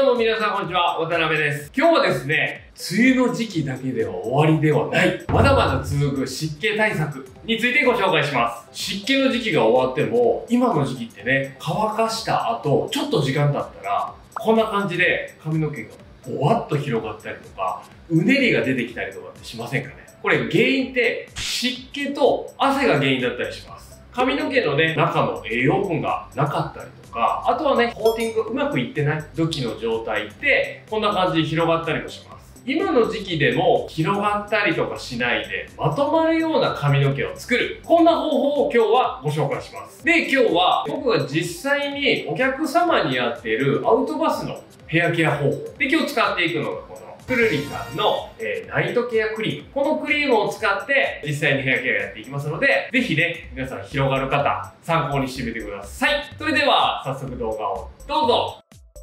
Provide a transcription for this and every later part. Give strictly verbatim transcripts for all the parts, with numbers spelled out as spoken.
も皆さんこんにちは、渡辺です。今日はですね、梅雨の時期だけでは終わりではない、まだまだ続く湿気対策についてご紹介します。湿気の時期が終わっても、今の時期ってね、乾かした後、ちょっと時間経ったら、こんな感じで髪の毛がぼわっと広がったりとか、うねりが出てきたりとかってしませんかね。これ原因って湿気と汗が原因だったりします。髪の毛のね、中の栄養分がなかったりとか、あとはね、コーティングがうまくいってない時の状態ってこんな感じで広がったりもします。今の時期でも広がったりとかしないでまとまるような髪の毛を作る、こんな方法を今日はご紹介します。で、今日は僕が実際にお客様にやっているアウトバスのヘアケア方法で今日使っていくのがこのくるりさんの、えー、ナイトケアクリーム。このクリームを使って実際にヘアケアやっていきますので、ぜひね、皆さん広がる方、参考にしてみてください。それでは、早速動画をどうぞ。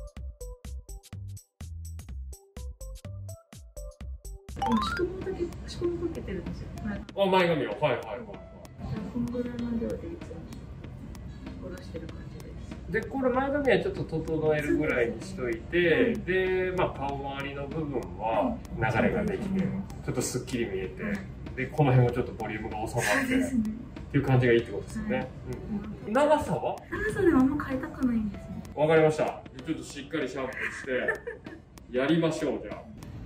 今、仕込みだけ、仕込みかけてるんですよ。はい。 あ、前髪を。はいはいはい。 このぐらいの量でいつもおろしてる感じです。 で、これ前髪はちょっと整えるぐらいにしといて、で、まあ顔周りの部分は流れができて、ちょっとすっきり見えて、で、この辺もちょっとボリュームが収まって、っていう感じがいいってことですよね。うん、長さは長さではあんま変えたくないんですね。 わかりました。ちょっとしっかりシャンプーして、やりましょう、じゃあ。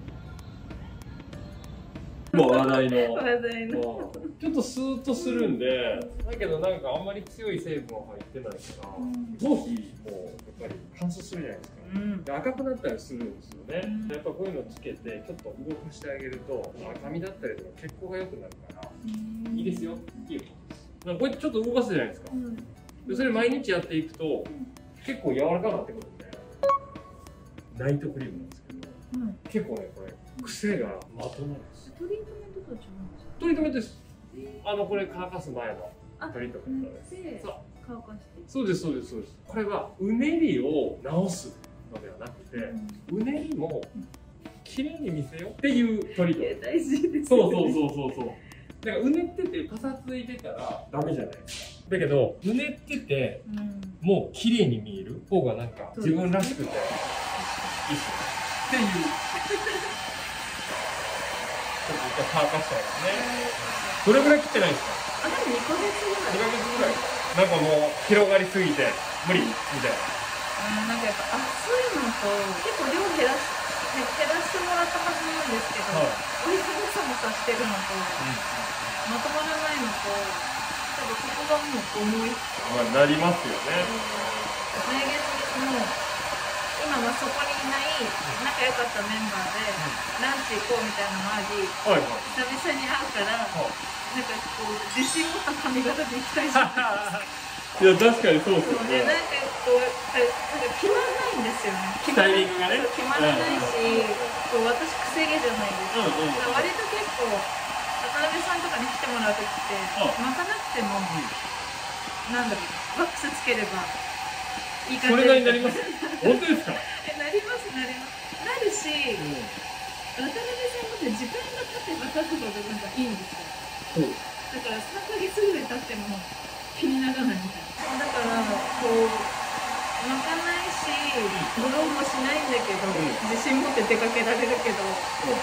もう話題の話題のちょっとスーッとするんで、だけどなんかあんまり強い成分は入ってないから、頭皮もやっぱり乾燥するじゃないですか、うん、で赤くなったりするんですよね、うん、やっぱこういうのつけてちょっと動かしてあげると赤みだったりとか血行が良くなるから、うん、いいですよっていうことです。だからこうやってちょっと動かすじゃないですか、うん、でそれ毎日やっていくと、うん、結構柔らかくなってくるんで、ナイトクリームなんですけど、うん、結構ねこれ癖がまとまるんです。 トリートメントとは違うんですか？ トリートメントです。あのこれ乾かす前のトリートメントです。そう乾かして。そうですそうですそうです。これはうねりを直すのではなくて、うん、うねりも綺麗に見せようっていうトリートメント。 大事です。 そうそうそうそうそう。だからうねっててパサついてたらダメじゃないですか。だけどうねってて、うん、もう綺麗に見える方がなんか自分らしくていいっすよっていう。ちょっと乾かしたいですね。どれぐらい切ってないですか？ あ、でもにかげつぐらい。 にかげつぐらい。なんかもう広がりすぎて無理みたいな。 うん、なんかやっぱ暑いのと結構量減らし減らしてもらったはずなんですけど、はい、おいしさもさしてるのと、うん、まとまらないのと、多分ここがもう重い。 まあなりますよね。 来月も今はそこにいない仲良かったメンバーでランチ行こうみたいなのもあり、はいはい、久々に会うから、はい、なんかこう自信持った髪型で行きたいじゃないですか。いや確かにそうですよね。なんかこうなんか決まらないんですよね。 スタイリングがね決まらないし、こう私癖毛じゃないですか。うんうん、割と結構渡辺さんとかに来てもらう時って巻かなくても、うん、なんだろうワックスつければ。いい感じ。 それなりになります。本当ですか？ え、なりますなります。なるし、うん、渡辺さんって時間が経てば経つほどなんかいいんですよ。だからさんかげつぐらい経っても気にならないみたいな。だからこう巻かないし、ブローもしないんだけど、うん、自信持って出かけられるけど、うん、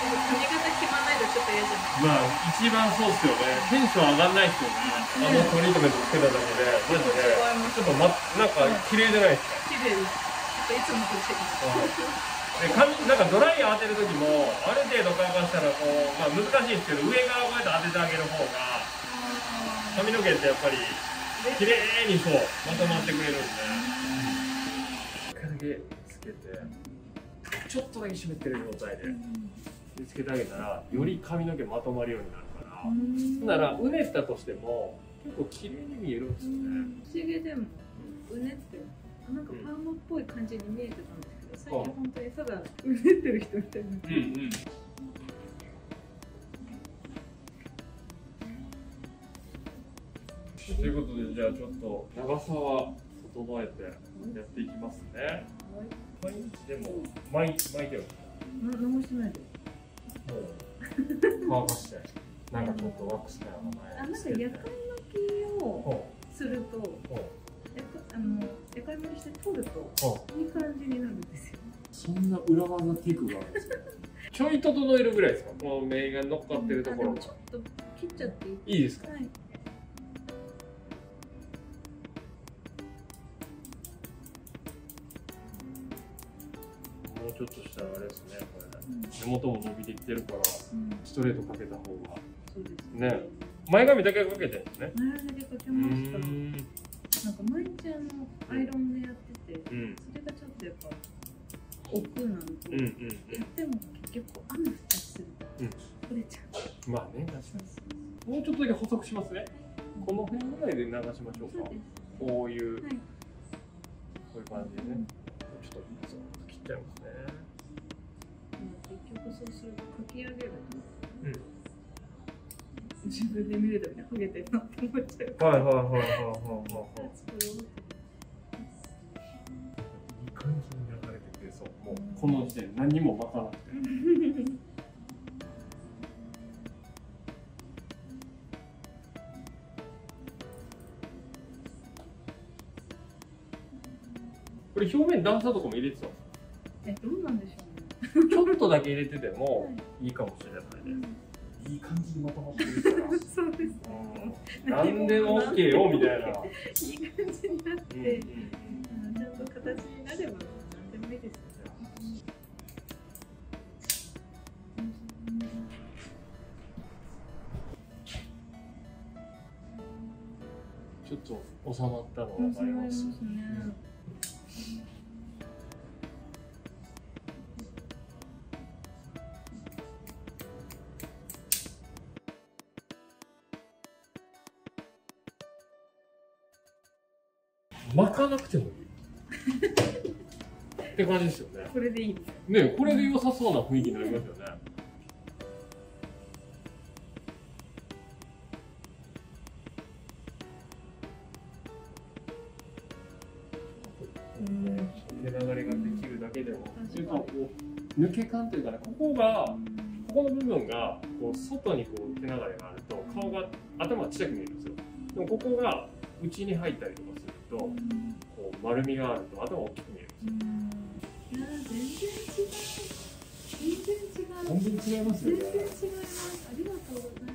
髪型決まらないとちょっと嫌じゃない。 まあ一番そうっすよね。テンション上がんないっすよね。あのトリートメントつけただけで、マジでちょっとまなんか綺麗じゃないですか。 綺麗です。いつもと違う。 で髪なんかドライヤー当てる時もある程度乾かしたらこうまあ難しいですけど上側こうやって当ててあげる方が髪の毛ってやっぱり綺麗にそうまとまってくれるんで。一回だけつけてちょっとだけ湿ってる状態で。つけてあげたらより髪の毛まとまるようになるから、そならうねったとしても結構綺麗に見えるんですよね。 不思議でもうねってなんかパーマっぽい感じに見えてたんですけど、最近本当にただうねってる人みたいな。うんうん。 ということでじゃあちょっと長さは整えてやっていきますね。はい。でも巻い巻いてる。 何もしてないです。 もう乾かしてなんかちょっとワックスみたいなの前あ、なんか夜間巻きをするとあの夜間巻きして取るといい感じになるんですよ。 そんな裏技テクがあるんですか？ちょい整えるぐらいですか？このメイが乗っかってるところ。 ちょっと切っちゃっていい？ いいですか？ はい。 もうちょっとしたらあれですね、これ。根元も伸びてきてるから、ストレートかけた方が。 そうですね。前髪だけかけてるんですね。 前髪だけかけました。なんか毎日あのアイロンでやってて、うん、それがちょっとやっぱ億劫なんで、うんうんうん、やっても結局雨降ったりすると取れちゃう。まあね、確かに。もうちょっとだけ細くしますね。この辺ぐらいで流しましょうか。こういう、はい、こういう感じでね。うん、ちょっと切っちゃいますね。 結局そうするとかき上げると、 うん、 自分で見るとみんなハゲてるなって思っちゃう。 はいはいはいはいはいはい。いい感じに流れてくれそう。もうこの時点で何も巻かなくて。これ表面段差とかも入れてたんですか？ え、どうなんでしょうね。ちょっとだけ入れててもいいかもしれないです。いい感じにまとまってるから。そうですね。何でも オーケー よみたいな。いい感じになって、うんうん、ちゃんと形になれば何でもいいですよ。ちょっと収まったの分かります。巻かなくてもいいって感じですよね。 これでいいですね。これで良さそうな雰囲気になりますよね。手流れができるだけでも、それとこう抜け感というかね、ここがここの部分がこう外にこう手流れがあると顔が頭がちっちゃく見えるんですよ。でもここが内に入ったりとかすると、こう丸みがあると頭が大きく見えるんですよ。いや全然違う。全然違う。全然違いますよね。全然違います。ありがとうございます。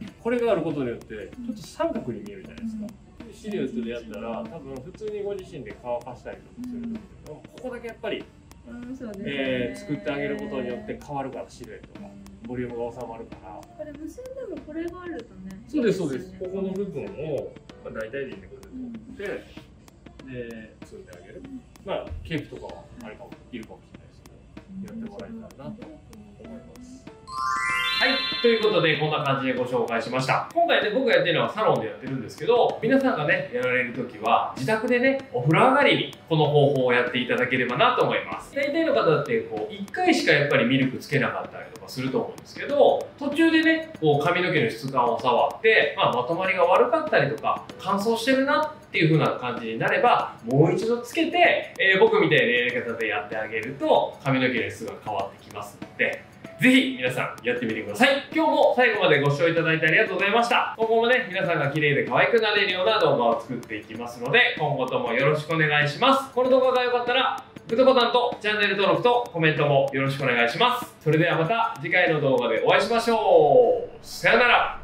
これがあることによってちょっと三角に見えるじゃないですか。シリウスでやったら多分普通にご自身で乾かしたりとかすると思うけど、ここだけやっぱり、うんそうですね、えー、作ってあげることによって変わるからシルエットがボリュームが収まるから。これ結んでもこれがあるとね。そうですそうです。ここの部分を、まあ、大体でいいんでこれで取って、うん、で結んであげる。まあケープとかはあれかもいるかもしれないですけど、やってもらえたらなと思います。はい、ということでこんな感じでご紹介しました。今回ね、僕がやってるのはサロンでやってるんですけど、皆さんがねやられる時は自宅でねお風呂上がりにこの方法をやっていただければなと思います。大体の方ってこういっかいしかやっぱりミルクつけなかったりとかすると思うんですけど、途中でねこう髪の毛の質感を触って、まあ、まとまりが悪かったりとか乾燥してるなっていう風な感じになればもう一度つけて、えー、僕みたいなやり方でやってあげると髪の毛の質が変わってきますので、ぜひ皆さんやってみてください。今日も最後までご視聴いただいてありがとうございました。今後もね、皆さんが綺麗で可愛くなれるような動画を作っていきますので、今後ともよろしくお願いします。この動画が良かったら、グッドボタンとチャンネル登録とコメントもよろしくお願いします。それではまた次回の動画でお会いしましょう。さよなら。